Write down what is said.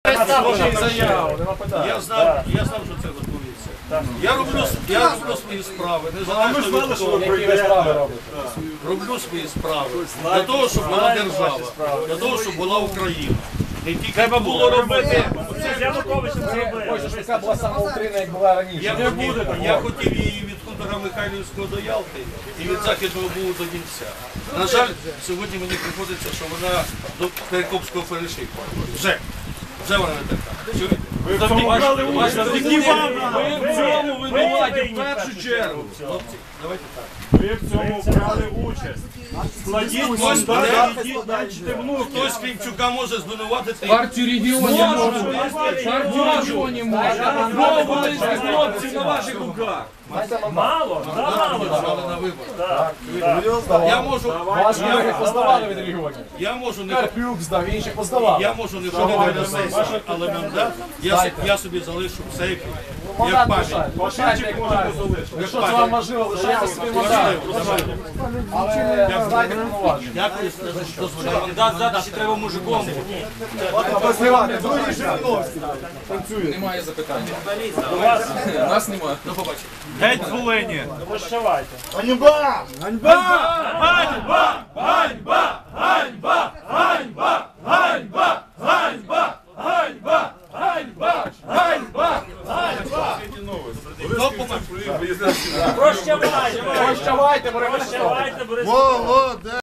Я знав, що це готується. Я роблю свої справи, незалежно від того, які ви справи робите. Роблю свої справи для того, щоб була держава, для того, щоб була Україна. Треба було робити. Ось така була сама Україна, як була раніше. Я хотів її від хутора Михайлівського до Ялти і від Західного Бугу до Дінця. На жаль, сьогодні мені приходиться, що вона до Перекопського перешийку. Вже вона не така. Ви в цьому винуваті в першу чергу. Хлопці, давайте так. Ви в цьому брали участь. Складіть мандат, складайте внуки. Хтось Клімчука може звинуватити. Партію регіонів може. Партію регіонів може. Були хлопці на ваших руках. Мало? Мало на виборах. Я можу... Ваші колеги поздавали від регіонів. Я можу не... Карпюк здав, інші поздавали. Я можу не ходити на сесію, але мандат я собі залишу в сейфі. Як пам'ять. Лишайте, як правильно. Якщо це вам можливо, лишайте собі мандат. Але здайте повноваження. Дякую, дозволяю. Мандат зараз ще треба мужиком. Немає запитань. Нас немає. До побачення. Геть з Волині. Ганьба! Ганьба! Ганьба! Ганьба! Ганьба!